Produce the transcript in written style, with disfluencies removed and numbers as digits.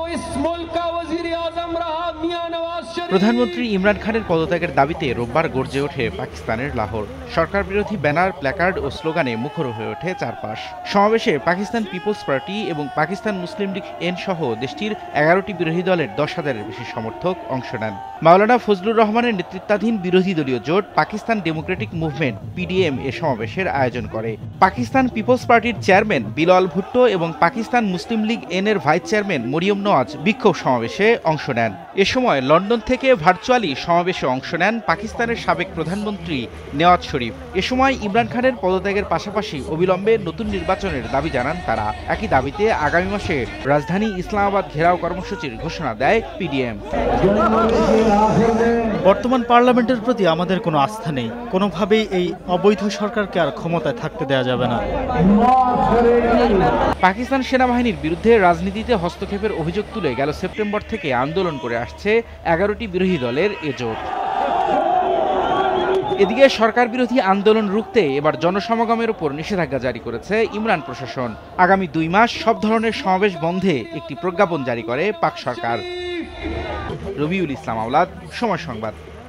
প্রধানমন্ত্রী ইমরান খানের পদত্যাগের দাবিতে রোববার গর্জে ওঠে পাকিস্তানের লাহোর। সরকার বিরোধী ব্যানার, প্ল্যাকার্ড ও স্লোগানে মুখর হয়ে ওঠে চারপাশ। সমাবেশে পাকিস্তান পিপলস পার্টি এবং পাকিস্তান মুসলিম লীগ এন সহ দেশটির 11টি বিরোধী দলের 10,000-এর বেশি সমর্থক অংশ নেন। মাওলানা ফজলুর রহমানের নেতৃত্বাধীন বিরোধী দলীয় জোট পাকিস্তান ডেমোক্রেটিক মুভমেন্ট (PDM) এ সমাবেশের আয়োজন করে। পাকিস্তান পিপলস পার্টির চেয়ারম্যান বিলাল ভুট্টো এবং পাকিস্তান মুসলিম লীগ এন এর ভাইস চেয়ারম্যান মরিয়ম নওয়াজ বিক্ষোভ সমাবেশে অংশ নেন। এ সময় লন্ডন থেকে ভার্চুয়ালি সমাবেশে অংশ নেন পাকিস্তানের সাবেক প্রধানমন্ত্রী নেওয়াজ শরীফ। এ সময় ইমরান খানের পদত্যাগের পাশাপাশি অবিলম্বে নতুন নির্বাচনের দাবি জানান তারা। একই দাবিতে আগামী মাসে রাজধানী ইসলামাবাদ ঘেরাও কর্মসূচির ঘোষণা দেয় PDM। বর্তমান পার্লামেন্টের প্রতি আমাদের কোনো আস্থা নেই। কোনোভাবেই এই অবৈধ সরকারকে আর ক্ষমতায় থাকতে দেওয়া যাবে না। পাকিস্তান সেনাবাহিনীর বিরুদ্ধে রাজনীতিতে হস্তক্ষেপের অভিযোগ তুলে গেল সেপ্টেম্বর থেকে আন্দোলন করে আসছে 11টি বিরোধী দলের এ জোট। এদিকে সরকার বিরোধী আন্দোলন রুখতে এবার জনসমাগমের উপর নিষেধাজ্ঞা জারি করেছে ইমরান প্রশাসন। আগামী 2 মাস সব ধরনের সমাবেশ বন্ধে একটি প্রজ্ঞাপন জারি করে পাক সরকার। রবিউল ইসলাম আওলাদ, সময় সংবাদ।